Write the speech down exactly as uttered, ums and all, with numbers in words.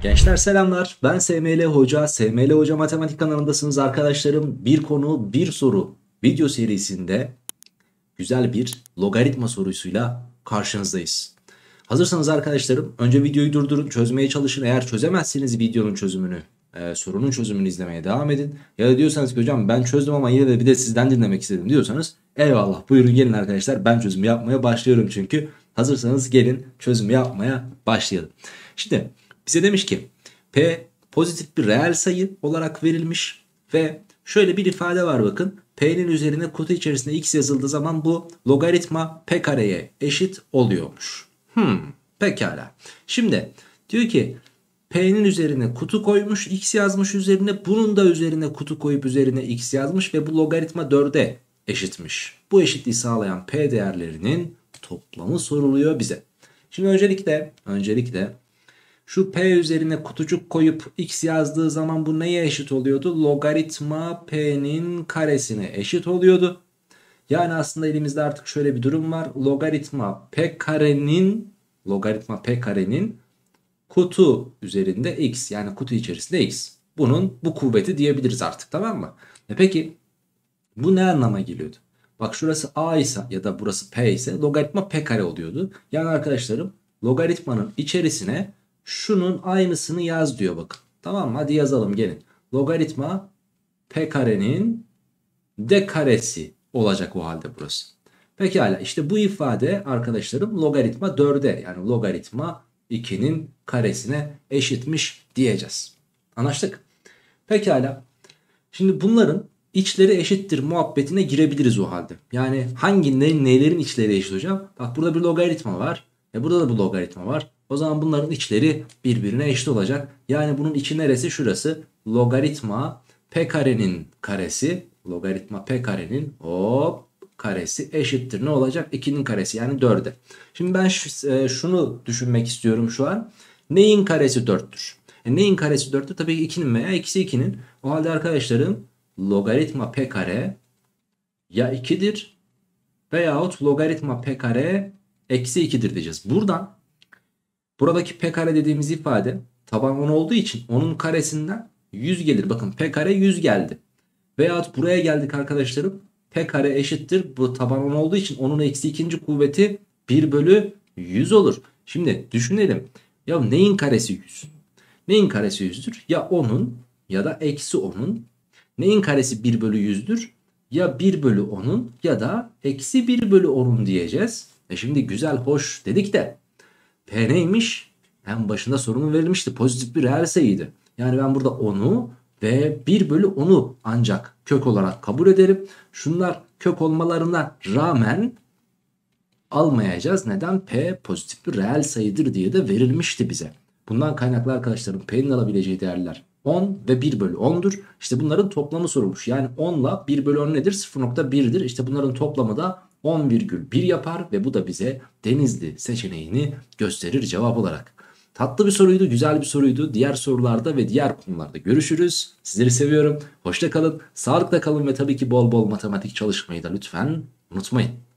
Gençler selamlar. Ben S M L Hoca. S M L Hoca Matematik kanalındasınız arkadaşlarım. Bir konu, bir soru video serisinde güzel bir logaritma sorusuyla karşınızdayız. Hazırsanız arkadaşlarım önce videoyu durdurun, çözmeye çalışın. Eğer çözemezseniz videonun çözümünü, e, sorunun çözümünü izlemeye devam edin. Ya da diyorsanız ki hocam ben çözdüm ama yine de bir de sizden dinlemek istedim diyorsanız eyvallah, buyurun gelin arkadaşlar, ben çözümü yapmaya başlıyorum çünkü. Hazırsanız gelin çözümü yapmaya başlayalım. Şimdi bize demiş ki P pozitif bir reel sayı olarak verilmiş ve şöyle bir ifade var, bakın. P'nin üzerine kutu içerisinde x yazıldığı zaman bu logaritma p kareye eşit oluyormuş. Hmm, pekala. Şimdi diyor ki P'nin üzerine kutu koymuş, x yazmış üzerine, bunun da üzerine kutu koyup üzerine x yazmış ve bu logaritma dörde eşitmiş. Bu eşitliği sağlayan P değerlerinin toplamı soruluyor bize. Şimdi öncelikle öncelikle şu P üzerine kutucuk koyup x yazdığı zaman bu neye eşit oluyordu? Logaritma P'nin karesine eşit oluyordu. Yani aslında elimizde artık şöyle bir durum var. Logaritma P karenin logaritma P karenin kutu üzerinde x, yani kutu içerisinde x. Bunun bu kuvveti diyebiliriz artık, tamam mı? E peki bu ne anlama geliyordu? Bak şurası a ise ya da burası p ise logaritma p kare oluyordu. Yani arkadaşlarım logaritmanın içerisine şunun aynısını yaz diyor, bakın. Tamam mı? Hadi yazalım gelin. Logaritma p karenin d karesi olacak o halde burası. Pekala, işte bu ifade arkadaşlarım logaritma dörde, yani logaritma ikinin karesine eşitmiş diyeceğiz. Anlaştık? Pekala. Şimdi bunların içleri eşittir muhabbetine girebiliriz o halde. Yani hangi ne, nelerin içleri eşit hocam? Bak burada bir logaritma var. E burada da bir logaritma var. O zaman bunların içleri birbirine eşit olacak. Yani bunun içi neresi? Şurası. Logaritma p karenin karesi. Logaritma p karenin hop karesi eşittir ne olacak? ikinin karesi, yani dörde. Şimdi ben şunu düşünmek istiyorum şu an. Neyin karesi dörttür? E neyin karesi dörttür? Tabii ki ikinin veya eksi ikinin. O halde arkadaşlarım logaritma p kare ya ikidir veyahut logaritma p kare eksi ikidir diyeceğiz. Buradan buradaki p kare dediğimiz ifade taban on olduğu için onun karesinden yüz gelir. Bakın p kare yüz geldi. Veyahut buraya geldik arkadaşlarım. P kare eşittir. Bu taban on olduğu için onun eksi ikinci kuvveti bir bölü yüz olur. Şimdi düşünelim. Ya neyin karesi yüz? Neyin karesi yüzdür? Ya onun ya da eksi onun. Neyin karesi bir bölü yüzdür? Ya bir bölü onun ya da eksi bir bölü onun diyeceğiz. E şimdi güzel hoş dedik de P neymiş? En başında sorunun verilmişti. Pozitif bir reel sayıydı. Yani ben burada onu ve bir bölü onu ancak kök olarak kabul ederim. Şunlar kök olmalarına rağmen almayacağız. Neden? P pozitif bir reel sayıdır diye de verilmişti bize. Bundan kaynaklı arkadaşlarım P'nin alabileceği değerler on ve bir bölü on'dur. İşte bunların toplamı sorulmuş. Yani on ile bir bölü on nedir? sıfır nokta bir'dir. İşte bunların toplamı da on virgül bir yapar ve bu da bize Denizli seçeneğini gösterir cevap olarak. Tatlı bir soruydu, güzel bir soruydu. Diğer sorularda ve diğer konularda görüşürüz. Sizleri seviyorum. Hoşça kalın, sağlıkla kalın ve tabii ki bol bol matematik çalışmayı da lütfen unutmayın.